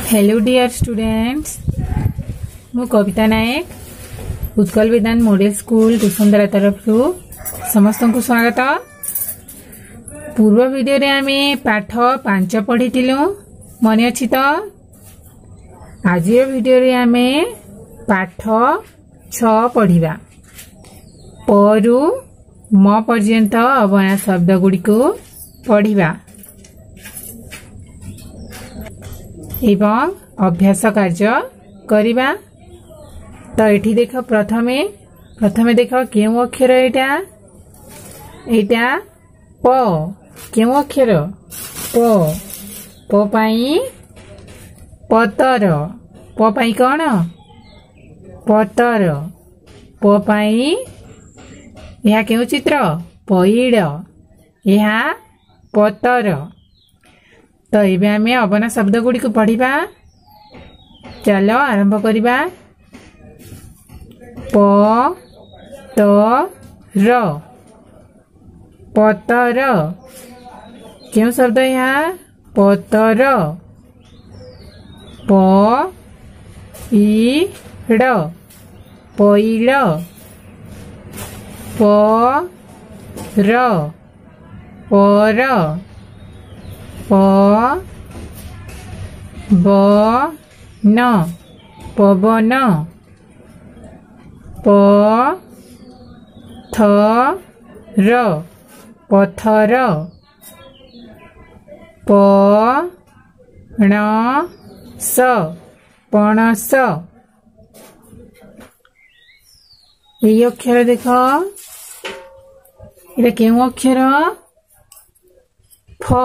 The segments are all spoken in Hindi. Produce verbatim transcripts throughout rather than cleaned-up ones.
हेलो डियर स्टूडेंट्स, मु कविता नायक उत्कल विधान मॉडल स्कूल कुसुंदरा तरफ समस्त को स्वागत। पूर्व वीडियो रे आमे पाठ पांच पढ़ी मन अच्छी तो आज वीडियो रे आमे पाठ छ पढ़िबा। परु म पर्यंत अबना शब्द गुड़ी को पढ़िबा एवं अभ्यास कार्य करिबा। तो एठी देख प्रथमे प्रथमे देख केउ अक्षर एटा एटा प केउ अक्षर प प पाई पतर प पाई कौन पतर प पाई यह केउ चित्र पईड़ यह पतर। तो ये आमे अबना शब्द गुड़ी को पढ़िबा। चलो आरंभ करिबा। प त र पतर क्यों शब्द यहाँ पतर प ई ड़ पईड़ प र पर प ब न पवन प थ र पथर प ण स पणस। ये अक्षर देख ये क्यों अक्षर फ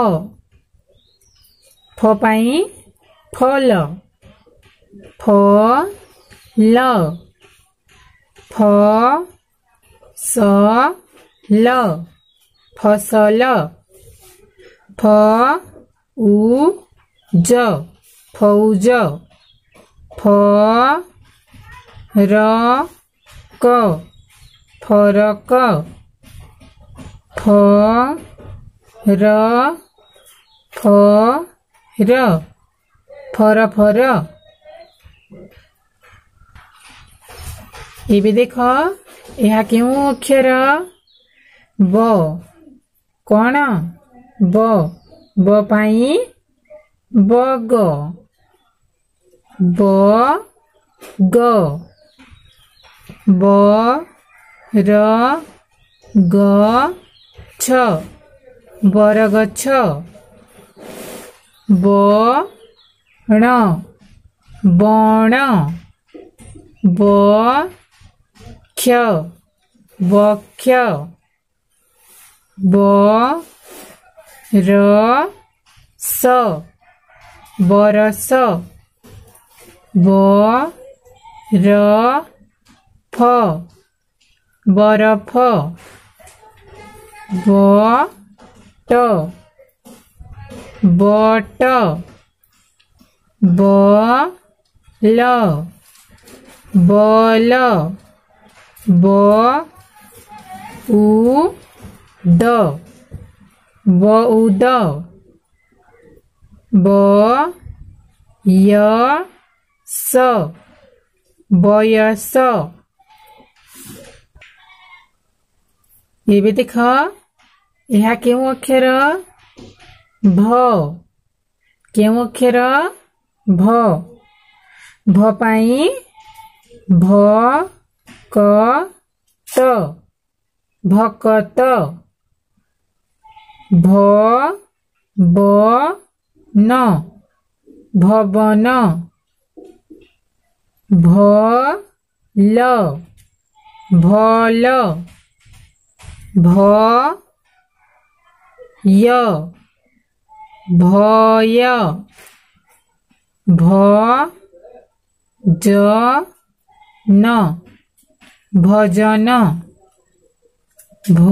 फ पाई फल फ ल फ स ल फसल फ उ ज फौज फ र क फरक फ र फ र फर फर। ये भी देख यह क्यों अक्षर ब कौन ब ब पाई बग ब ग ब र ग छ बरगछ बण बण ब क्ष बक्ष ब र स बरस ब र फ बरफ ब ट बट ब ल बल ब उ द बउद ब य स बयस। ये भी देख यह क्यों अक्षर भ क्यों अक्षर भ भ पाई भ क त भकत भ ब न भवन भ ल भल भ य भय भ ज न भजन भ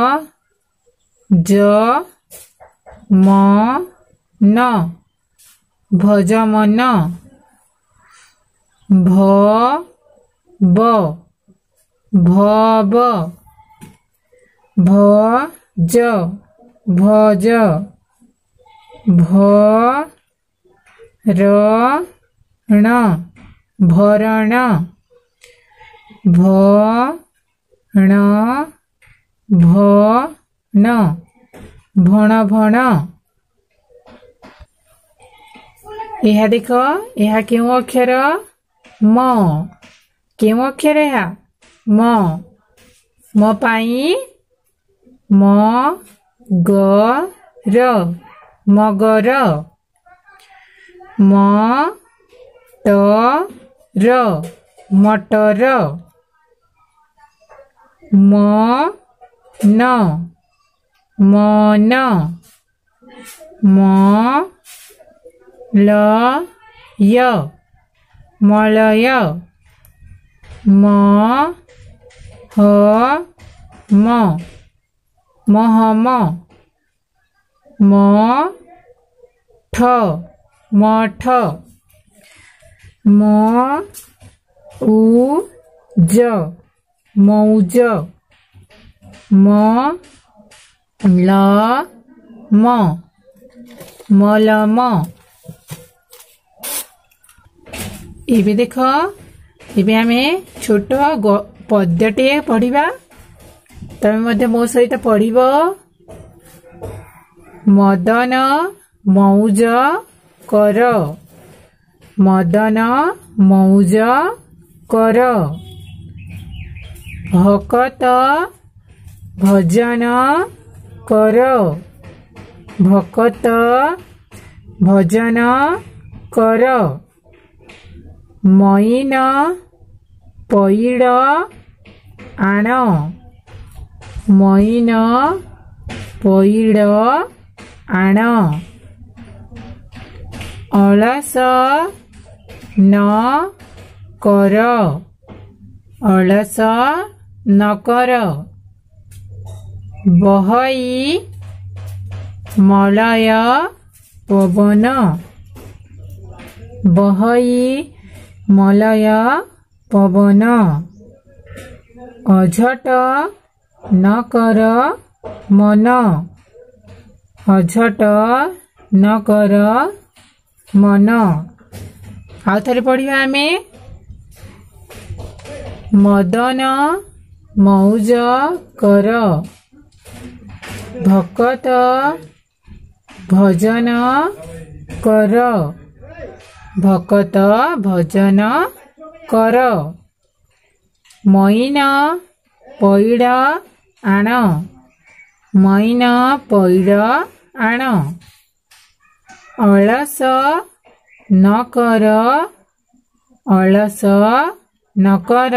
ज म न भजमन भ ब भव भज भज भ रण भरण भण भन भण भण। यह देख यह क्यों अक्षर म क्यों अक्षर है म म पाई म ग र मगर म ट र मटर म न मन म ल य मलय म ह म महम म ठ मठ म उ ज मौज म ल म मलम। एबे देख एबे आमे छोट पद्यटे पढ़िबा तमे मध्य मो सहित पढ़िब। मदन मौज कर मदन मौज कर भकत भजन कर भकत भजन कर मईन पईड़ आण मईन पईड़ आण अलस न कर अलस न कर बहई मलय पवन बहई मलय पवन अझट न कर मन अझट न कर मन। आउ थरे पढ़िबा आमे मदन मौज कर भकत भजन कर भकत भजन कर मईन पईड़ आण मईन पईड़ आण अलस न कर अलस न कर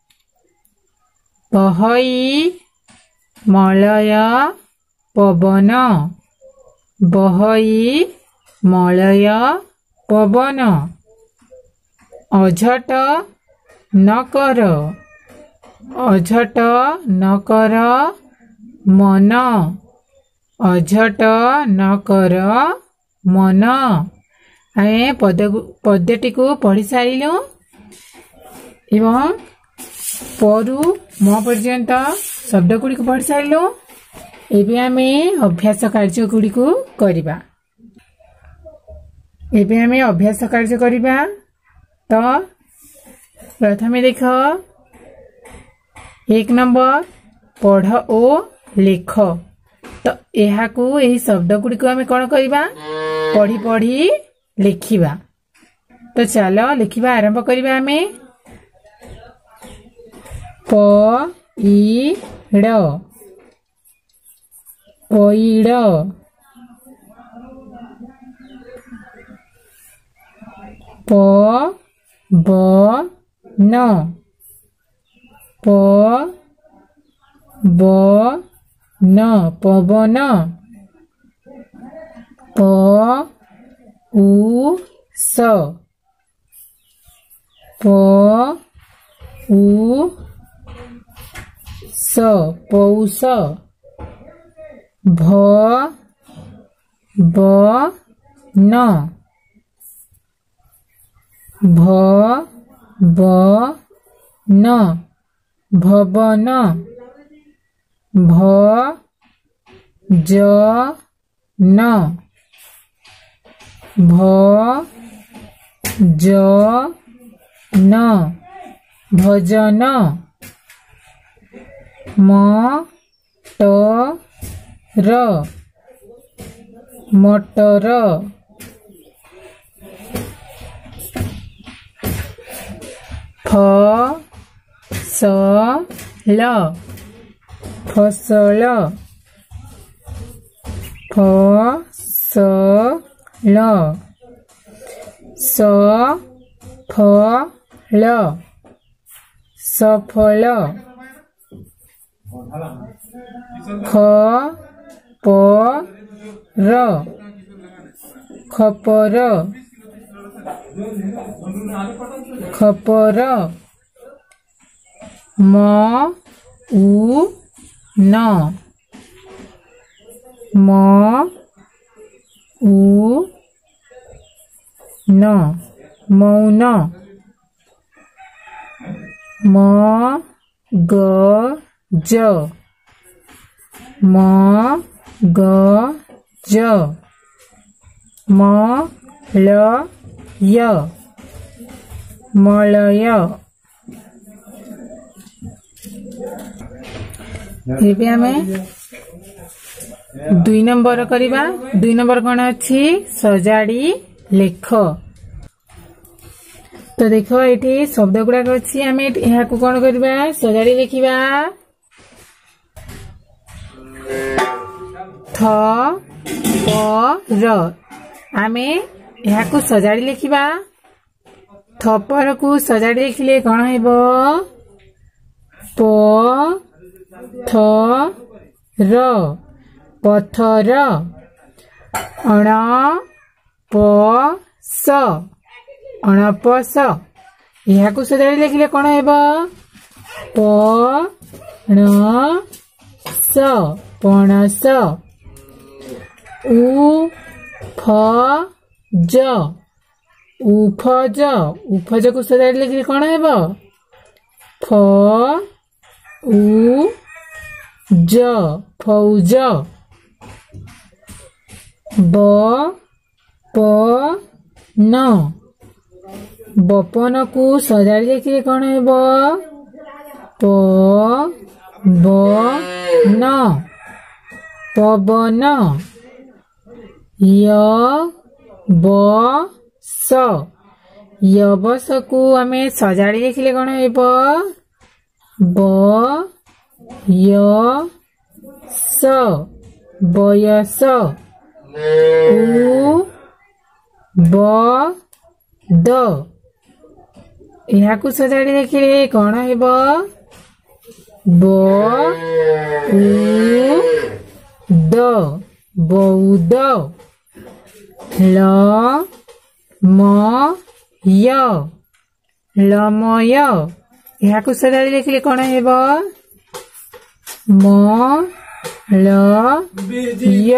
बहई मलय पवन बहई मलय पवन अझट न कर अझट न कर मन अझट न कर मन। आए पद पद्यटी को पढ़ी सारिलु एवं परु म पर्यंत शब्द गुड़ी को पढ़ी सारिलु। एबे आमे अभ्यास कार्य गुड़ी को करिबा एबे आमे अभ्यास कार्य करिबा। तो प्रथमे देख एक नंबर पढ़ ओ लेख। तो यहाँ को यही शब्द गुड़ी को आमे कौन करिबा पढ़ी पढ़ी लिखिबा। तो चलो लिखिबा आरंभ करिबा आमे प इ ड पईड़ प ब न प ब न पवन प उ स प उ स पौष भ ब न भ ब न भवन भ ज न भ ज न भजन म ट र मटर फ स ल फसल फ स ल स फ ल सफल ख प र खपर खपर म उ न म उ न मौन म ग ज म ग ज म ल य मलय ଏବେ ଆମେ ଦୁଇ ନମ୍ବର କରିବା। ଦୁଇ ନମ୍ବର କଣ ଅଛି? ସଜାଡ଼ି ଲେଖ। ତ ଦେଖ ଏଠି ଶବ୍ଦ ଗୁଡାକ ଅଛି, ଆମେ ଏହାକୁ କଣ କରିବା? ସଜାଡ଼ି ଲେଖିବା। ଥ ପ ର ଆମେ ଏହାକୁ ସଜାଡ଼ି ଲେଖିବା। ଥପରକୁ ସଜାଡ଼ି ଲେଖିଲେ କଣ ହେବ? ପ ଥ ର ପଥର ଅଣ ପ ସ ଅଣପସ ଏହାକୁ ସଜାଡ଼ି ଲେଖିଲେ କଣ ହେବ? ପ ଣ ସ ପଣସ ଉ ଫ ଜ ଉଫଜ ଉଫଜକୁ ସଜାଡ଼ି ଲେଖିଲେ କଣ ହେବ? ଫ ଉ ଜ ଫୌଜ ବ ପ ନ ବପନକୁ ସଜାଡ଼ି ଲେଖିଲେ କଣ ହେବ? ପ ବ ନ ପବନ ୟ ବ ସ ୟବସକୁ ଆମେ ସଜାଡ଼ି ଲେଖିଲେ କଣ ହେବ? ବ ୟ ସ ବୟସ ଉ ବ ଦ ଏହାକୁ ସଜାଡ଼ି ଲେଖିଲେ କଣ ହେବ? ବ ଉ ଦ ବଉଦ ଲ ମ ୟ ଲମୟ ଏହାକୁ ସଜାଡ଼ି ଲେଖିଲେ କଣ ହେବ? ମ ଲ ୟ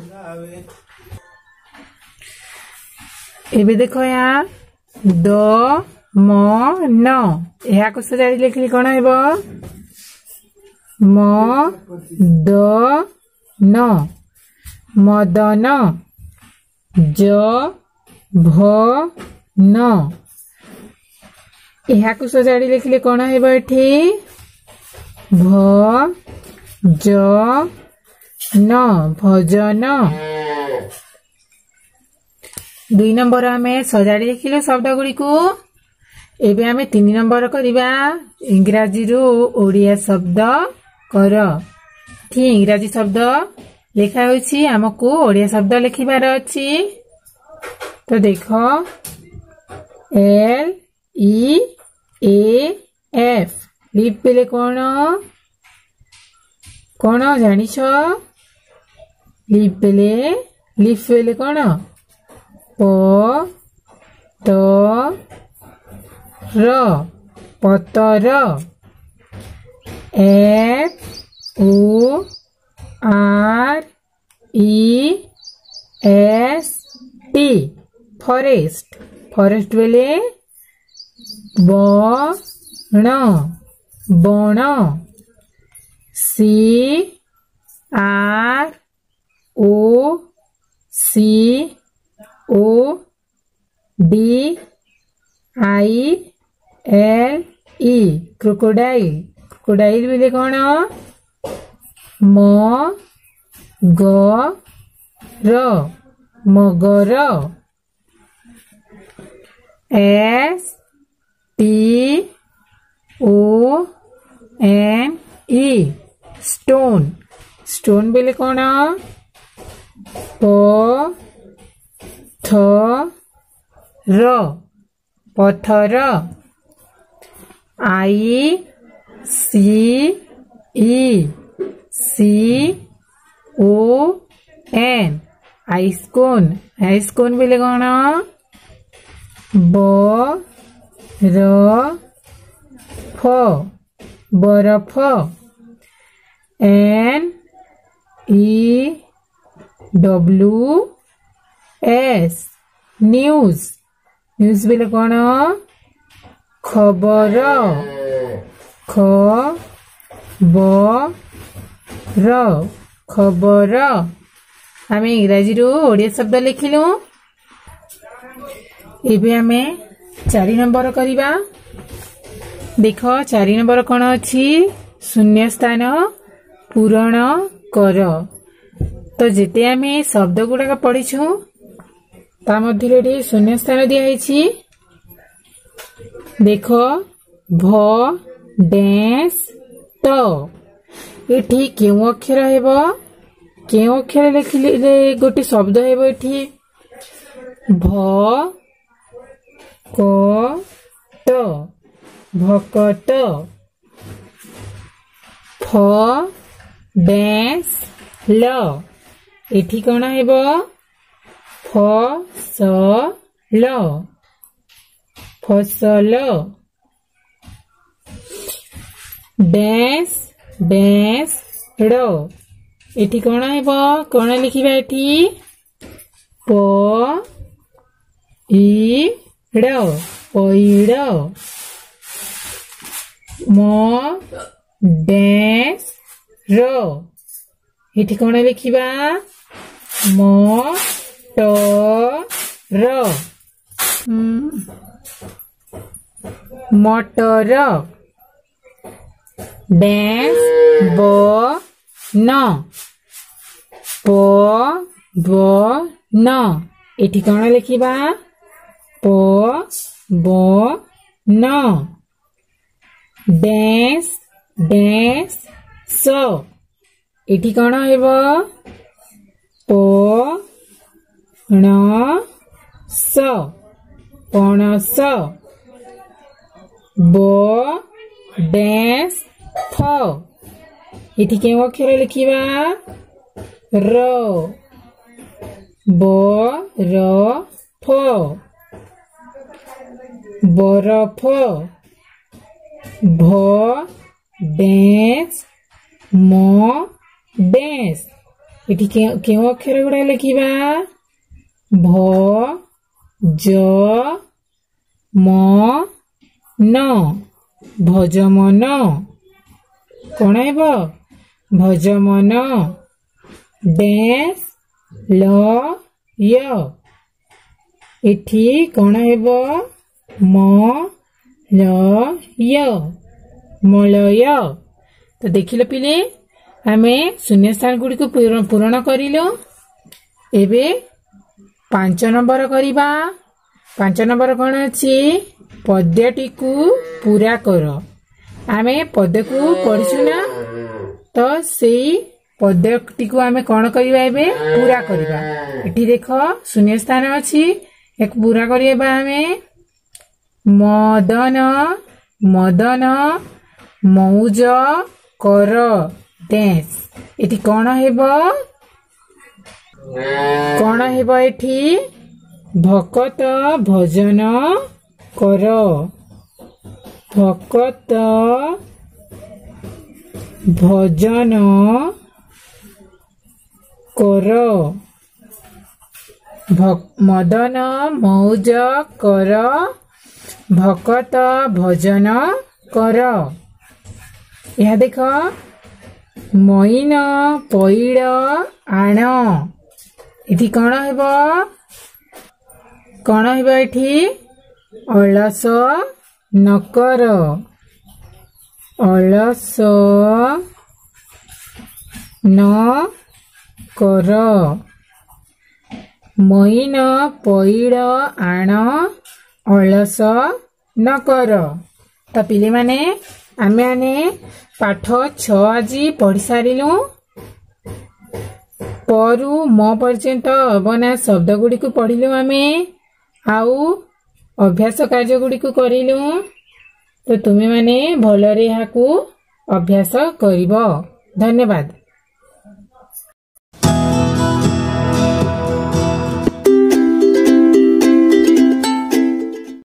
ଏବେ ଦେଖ ଏହା ଦ ମ ନ ଏହାକୁ ସଜାଡ଼ି ଲେଖିଲେ କଣ ହେବ? ମ ଦ ନ ମଦନ ଜ ଭ ନ ଏହାକୁ ସଜାଡ଼ି ଲେଖିଲେ କଣ ହେବ? ଏଠି ଭ ଜ ନ ଭଜନ। ଦୁଇ ନମ୍ବର ଆମେ ସଜାଡ଼ି ଲେଖିଲୁ ଶବ୍ଦ ଗୁଡ଼ିକୁ। ଏବେ ଆମେ ତିନି ନମ୍ବର କରିବା। ଇଂରାଜୀରୁ ଓଡ଼ିଆ ଶବ୍ଦ କର। ଏଠି ଇଂରାଜୀ ଶବ୍ଦ ଲେଖା ହୋଇଛି, ଆମକୁ ଓଡ଼ିଆ ଶବ୍ଦ ଲେଖିବାର ଅଛି। ତ ଦେଖ L E A F leap ବେଲେ କଣ କଣ ଜାଣିଛ? ଲିପ୍ ବେଲେ ଲିପ୍ ବେଲେ କଣ? ପ ତ ର ପତର F O R E S T forest forest ବେଲେ ବଣ ବଣ C R O C O D I L E crocodile crocodile बोले कौन म ग र मगर S T O N E stone stone बोले कौन प थ र पत्थर आई सी ई सी ओ एन आइसकोन आइसकोन बोले कौन ब र फ बरफ N E W S news news बोले कौन खबर ख ब र खबर आम इंग्राजी रू ओडिया शब्द लिखिलु एबे आमे चारि नंबर करिबा देख चारि नंबर कौन अच्छी शून्य स्थान पूरण कर तो जेते आमे शब्द गुड़ाक पढ़ीछू ता मध्य शून्य स्थान दिखाई देख भ डैश त एठी केउ अक्षर हेबो केउ अक्षर लिखिले गोटे शब्द हेबो एठी भ क त भकत फ डैश ल एठी कौन हेबो फ स ल फसल डैश डैश ड़ एठी कौन हेबो कौन लिखिबा एठी प ई ड़ पईड़ म डैश र एठी कौन लिखिबा म ट र मटर डैश ब न प ब न एठी कौन लिखिबा प ब न डैश डैश स एठी कौन हेबो प ण स पणस ब डैश फ एठी केउ अक्षर लिखिबा र ब र फ बरफ भ डैश म डैश एठी केउ अक्षर गुड़ा लिखिबा भ ज म न भजमन कौन हेबो भजमन डैश ल य एठी कौन हेबो म ल य मलय तो देखिल पिले आमे शून्य स्थान गुड़ी को पूरण करिलो एबे पांच नंबर करिबा पांच नंबर कौन अच्छी पद्यटी को पूरा कर आमे पद्य को पढ़ीछु ना तो से पद्यटी को आमे कौन करिबा एबे पूरा करिबा एठी देखो शून्य स्थान अच्छी एक पूरा करिबा आमे मदन मदन मौज कर डैश एठी कौन हेबो कौन हेबो एठी भकत भजन कर भकत भजन कर मदन मौज कर भकत भजन कर यह देख मईन पईड़ आण इति कौन हेबो कौन हेबो एठी अलस नकर अलस न कर महीन पैड़ आण अलस न कर। तो पिले माने आमे आने पाठ छ आज पढ़ी सारिलु। परु म पर्यंत अबना शब्द गुड़ी को पढ़िलु आमे आउ अभ्यास कार्य गुड़ी को करिलु। तो तुमे माने भलरे हाकू अभ्यास करिबो। धन्यवाद।